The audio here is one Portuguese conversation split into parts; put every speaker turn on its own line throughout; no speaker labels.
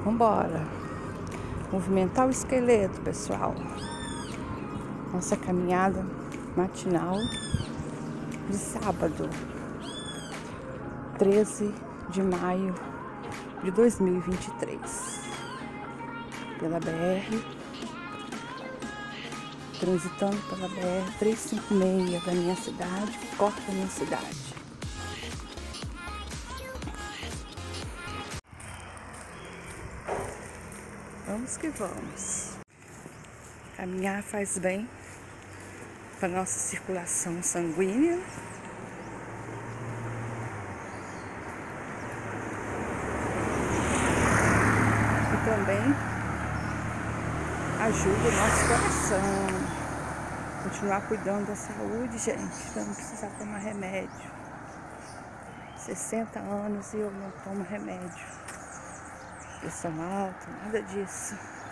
Vambora. Movimentar o esqueleto, pessoal. Nossa caminhada matinal de sábado, 13 de maio de 2023. Pela BR, transitando pela BR 356 da minha cidade, que corta a minha cidade. Vamos que vamos. Caminhar faz bem para nossa circulação sanguínea. E também ajuda o nosso coração. Continuar cuidando da saúde, gente, para não precisar tomar remédio. 60 anos e eu não tomo remédio. Pressão alta, nada disso.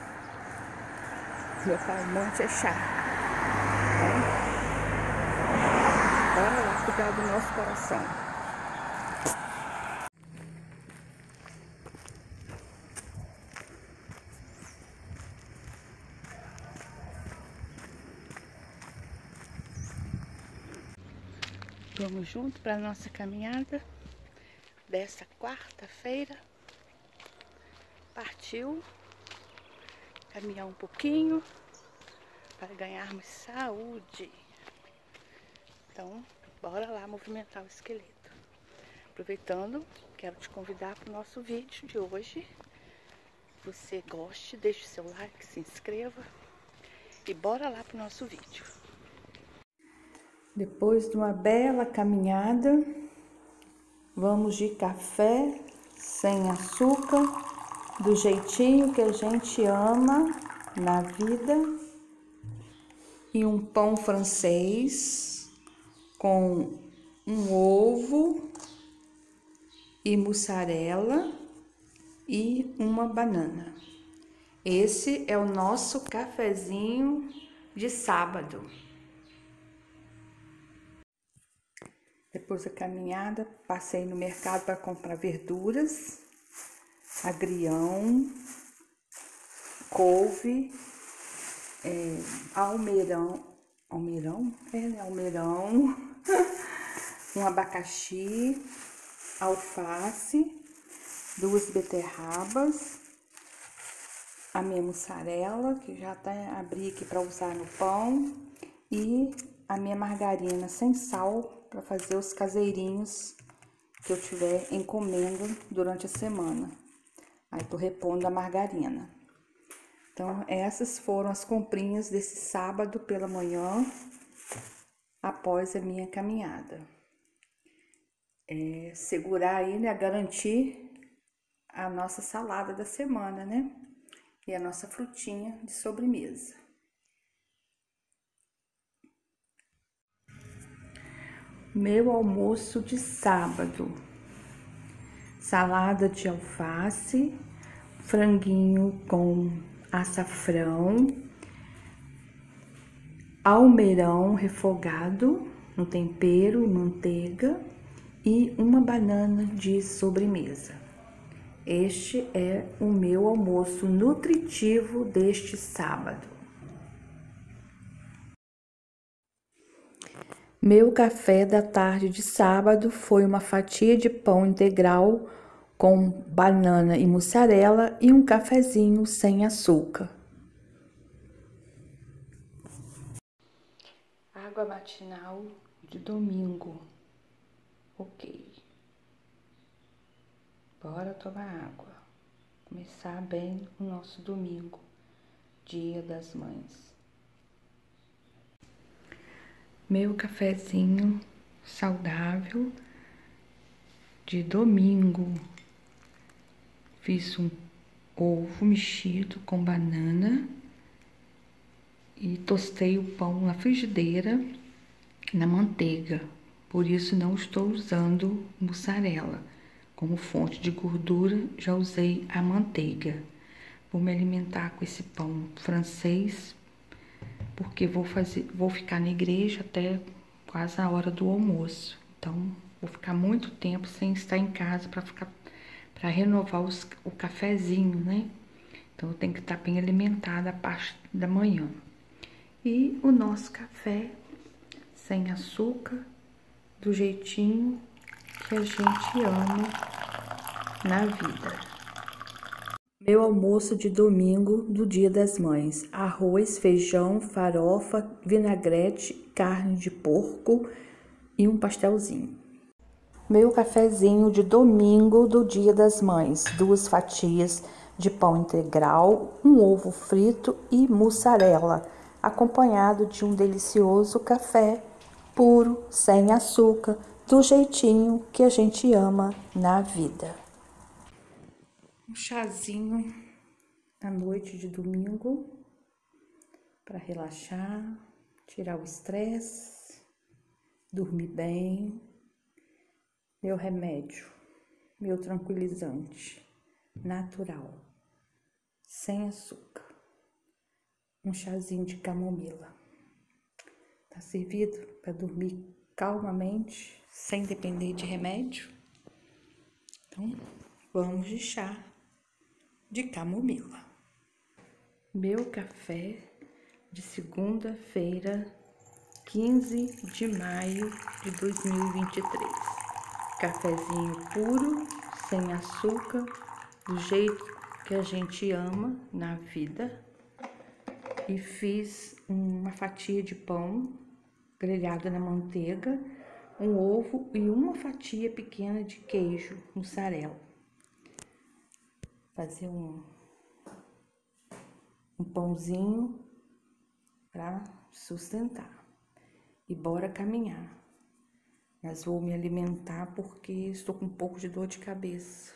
Meu calmante é chá. Bora lá cuidar do nosso coração. Vamos junto para a nossa caminhada dessa quarta-feira. Partiu caminhar um pouquinho para ganharmos saúde. Então, bora lá movimentar o esqueleto. Aproveitando, quero te convidar para o nosso vídeo de hoje. Você goste, deixe o seu like, se inscreva e bora lá para o nosso vídeo. Depois de uma bela caminhada, vamos de café sem açúcar, do jeitinho que a gente ama na vida, e um pão francês com um ovo e mussarela e uma banana. Esse é o nosso cafezinho de sábado. Depois da caminhada, passei no mercado para comprar verduras, agrião, couve, almeirão, um abacaxi, alface, 2 beterrabas, a minha mussarela, que já até abri aqui para usar no pão, e a minha margarina sem sal, para fazer os caseirinhos que eu tiver encomenda durante a semana. Aí tô repondo a margarina. Então, essas foram as comprinhas desse sábado pela manhã, após a minha caminhada. Segurar aí, né, garantir a nossa salada da semana, né? E a nossa frutinha de sobremesa. Meu almoço de sábado: salada de alface, franguinho com açafrão, almeirão refogado no tempero, manteiga e uma banana de sobremesa. Este é o meu almoço nutritivo deste sábado. Meu café da tarde de sábado foi uma fatia de pão integral com banana e mussarela e um cafezinho sem açúcar. Água matinal de domingo. Ok. Bora tomar água. Começar bem o nosso domingo, Dia das Mães. Meu cafezinho saudável de domingo. Fiz um ovo mexido com banana e tostei o pão na frigideira, na manteiga. Por isso não estou usando mussarela. Como fonte de gordura, já usei a manteiga. Vou me alimentar com esse pão francês, porque vou ficar na igreja até quase a hora do almoço. Então, vou ficar muito tempo sem estar em casa para para renovar o cafezinho, né? Então tem que estar bem alimentada a parte da manhã. E o nosso café sem açúcar, do jeitinho que a gente ama na vida. Meu almoço de domingo do Dia das Mães: arroz, feijão, farofa, vinagrete, carne de porco e um pastelzinho. Meu cafezinho de domingo do Dia das Mães: 2 fatias de pão integral, um ovo frito e mussarela, acompanhado de um delicioso café puro, sem açúcar, do jeitinho que a gente ama na vida. Um chazinho à noite de domingo para relaxar, tirar o estresse, dormir bem. Meu remédio, meu tranquilizante, natural, sem açúcar. Um chazinho de camomila. Tá servido para dormir calmamente, sem depender de remédio? Então, vamos de chá de camomila. Meu café de segunda-feira, 15 de maio de 2023. Cafezinho puro, sem açúcar, do jeito que a gente ama na vida. E fiz uma fatia de pão grelhado na manteiga, um ovo e uma fatia pequena de queijo mussarela. Fazer um pãozinho para sustentar. E bora caminhar. Mas vou me alimentar porque estou com um pouco de dor de cabeça.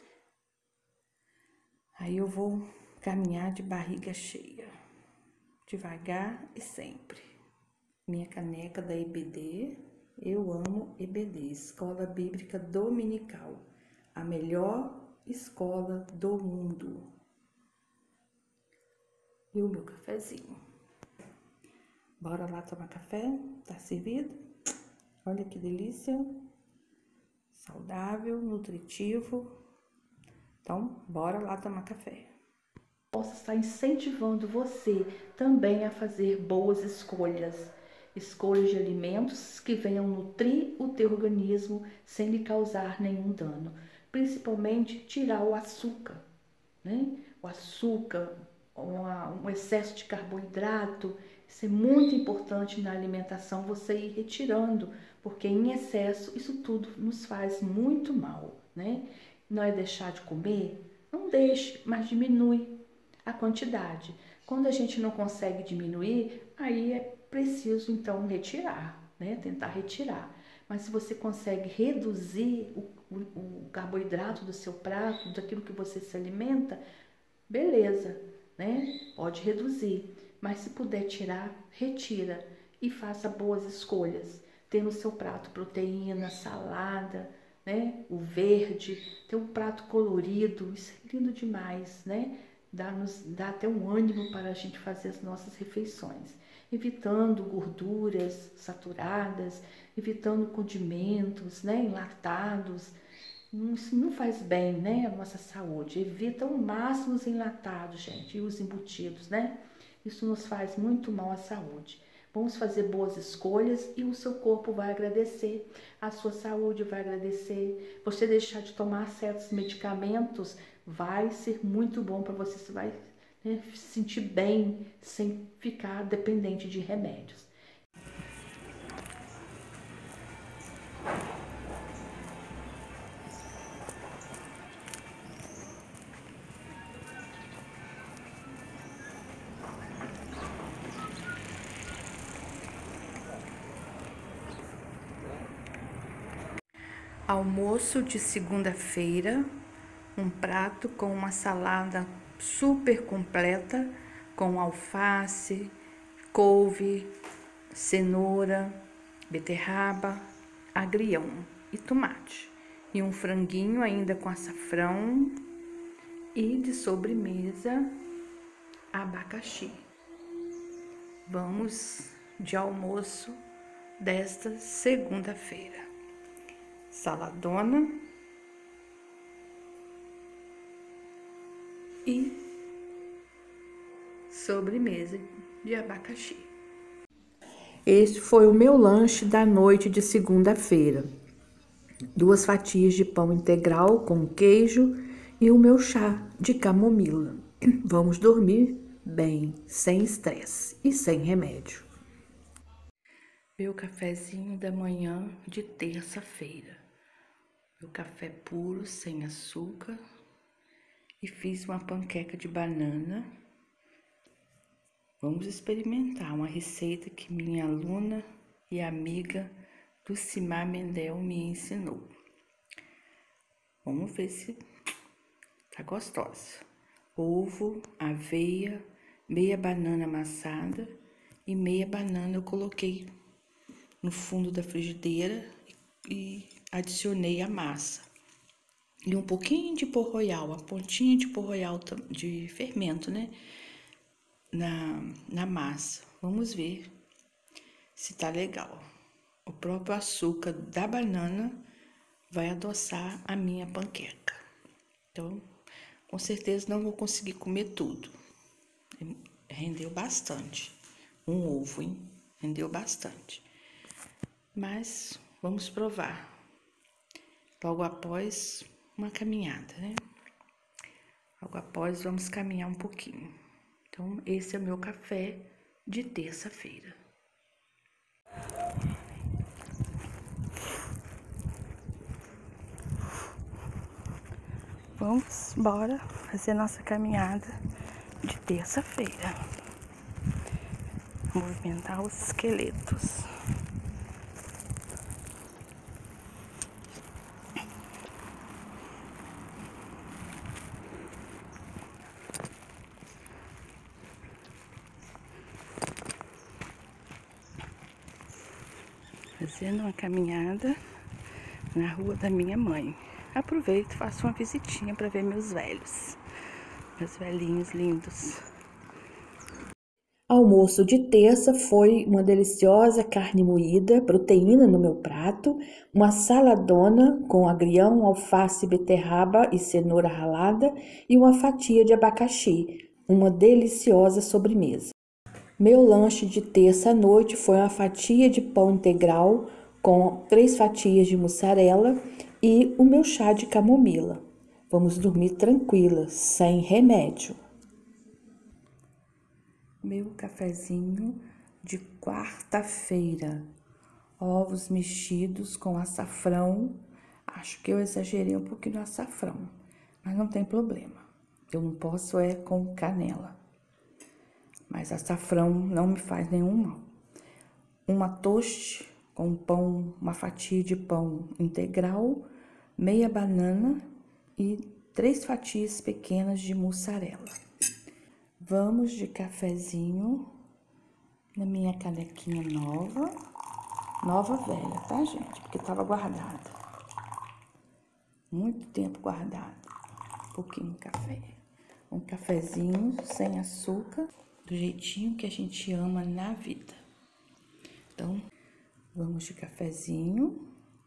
Aí eu vou caminhar de barriga cheia, devagar e sempre. Minha caneca da EBD, eu amo EBD, Escola Bíblica Dominical, a melhor escola do mundo. E o meu cafezinho. Bora lá tomar café? Tá servido? Olha que delícia. Saudável, nutritivo. Então, bora lá tomar café. Posso estar incentivando você também a fazer boas escolhas. Escolhas de alimentos que venham nutrir o teu organismo sem lhe causar nenhum dano. Principalmente tirar o açúcar, né? O açúcar, um excesso de carboidrato, isso é muito importante na alimentação, você ir retirando, porque em excesso isso tudo nos faz muito mal, né? Não é deixar de comer? Não deixe, mas diminui a quantidade. Quando a gente não consegue diminuir, aí é preciso então retirar, né? Tentar retirar. Mas se você consegue reduzir o carboidrato do seu prato, daquilo que você se alimenta, beleza, né? Pode reduzir. Mas se puder tirar, retira e faça boas escolhas. Ter no seu prato proteína, salada, né? O verde, ter um prato colorido, isso é lindo demais, né? Dá até um ânimo para a gente fazer as nossas refeições, evitando gorduras saturadas, evitando condimentos, né, enlatados. Isso não faz bem, né, à nossa saúde. Evita ao máximo os enlatados, gente, e os embutidos, né? Isso nos faz muito mal à saúde. Vamos fazer boas escolhas e o seu corpo vai agradecer, a sua saúde vai agradecer. Você deixar de tomar certos medicamentos vai ser muito bom para você, você vai, né, se sentir bem sem ficar dependente de remédios. Almoço de segunda-feira, um prato com uma salada super completa, com alface, couve, cenoura, beterraba, agrião e tomate. E um franguinho ainda com açafrão e de sobremesa, abacaxi. Vamos de almoço desta segunda-feira. Saladona, e sobremesa de abacaxi. Esse foi o meu lanche da noite de segunda-feira. 2 fatias de pão integral com queijo e o meu chá de camomila. Vamos dormir bem, sem estresse e sem remédio. Meu cafezinho da manhã de terça-feira. Meu café puro, sem açúcar. E fiz uma panqueca de banana. Vamos experimentar uma receita que minha aluna e amiga Lucimar Mendel me ensinou. Vamos ver se tá gostosa. Ovo, aveia, meia banana amassada e meia banana eu coloquei no fundo da frigideira e adicionei a massa. E um pouquinho de pó royal, a pontinha de pó royal de fermento, né? Na massa. Vamos ver se tá legal. O próprio açúcar da banana vai adoçar a minha panqueca. Então, com certeza não vou conseguir comer tudo. Rendeu bastante. Um ovo, hein? Rendeu bastante. Mas vamos provar. Logo após uma caminhada, né? Logo após vamos caminhar um pouquinho. Então, esse é o meu café de terça-feira. Vamos embora fazer nossa caminhada de terça-feira. Movimentar os esqueletos. Fazendo uma caminhada na rua da minha mãe. Aproveito e faço uma visitinha para ver meus velhos. Meus velhinhos lindos. Almoço de terça foi uma deliciosa carne moída, proteína no meu prato, uma saladona com agrião, alface, beterraba e cenoura ralada e uma fatia de abacaxi, uma deliciosa sobremesa. Meu lanche de terça à noite foi uma fatia de pão integral com 3 fatias de mussarela e o meu chá de camomila. Vamos dormir tranquilas, sem remédio. Meu cafezinho de quarta-feira. Ovos mexidos com açafrão. Acho que eu exagerei um pouquinho no açafrão, mas não tem problema. Eu não posso com canela. Mas açafrão não me faz nenhum mal. Uma toast com pão, uma fatia de pão integral, meia banana e 3 fatias pequenas de mussarela. Vamos de cafezinho na minha canequinha nova. Nova velha, tá, gente? Porque tava guardada. Muito tempo guardada. Um pouquinho de café. Um cafezinho sem açúcar, do jeitinho que a gente ama na vida. Então, vamos de cafezinho.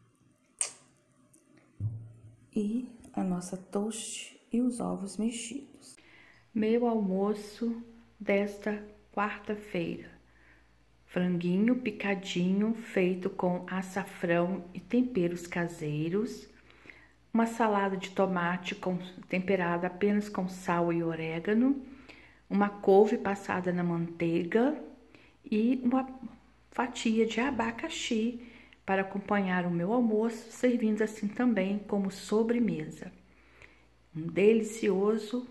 E a nossa toast e os ovos mexidos. Meu almoço desta quarta-feira. Franguinho picadinho feito com açafrão e temperos caseiros. Uma salada de tomate temperada apenas com sal e orégano. Uma couve passada na manteiga e uma fatia de abacaxi para acompanhar o meu almoço, servindo assim também como sobremesa. Um delicioso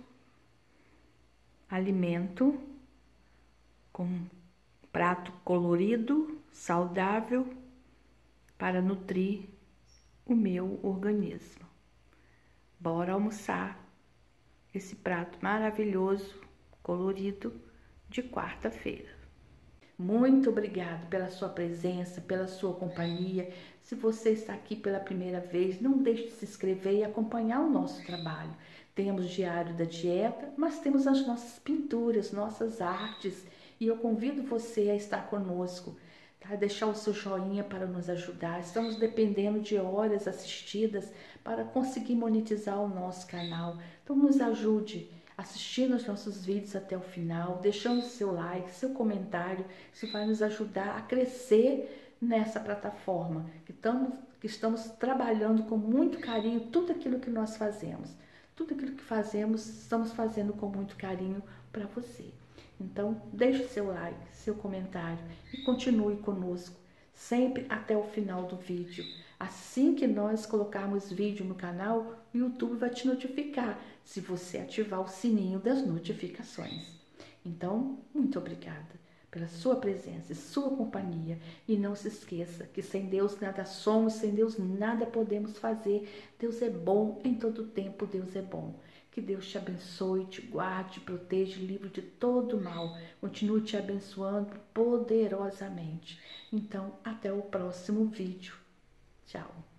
alimento com prato colorido, saudável, para nutrir o meu organismo. Bora almoçar esse prato maravilhoso, colorido, de quarta-feira. Muito obrigado pela sua presença, pela sua companhia. Se você está aqui pela primeira vez, não deixe de se inscrever e acompanhar o nosso trabalho. Temos Diário da Dieta, mas temos as nossas pinturas, nossas artes. E eu convido você a estar conosco, tá? Deixar o seu joinha para nos ajudar. Estamos dependendo de horas assistidas para conseguir monetizar o nosso canal. Então nos ajude
assistindo os nossos vídeos até o final, deixando seu like, seu comentário. Isso vai nos ajudar a crescer nessa plataforma, que estamos trabalhando com muito carinho tudo aquilo que nós fazemos. Tudo aquilo que fazemos, estamos fazendo com muito carinho para você. Então, deixe seu like, seu comentário e continue conosco, sempre até o final do vídeo. Assim que nós colocarmos vídeo no canal, o YouTube vai te notificar se você ativar o sininho das notificações. Então, muito obrigada pela sua presença e sua companhia. E não se esqueça que sem Deus nada somos, sem Deus nada podemos fazer. Deus é bom em todo tempo, Deus é bom. Que Deus te abençoe, te guarde, te proteja, livre de todo mal. Continue te abençoando poderosamente. Então, até o próximo vídeo. Tchau.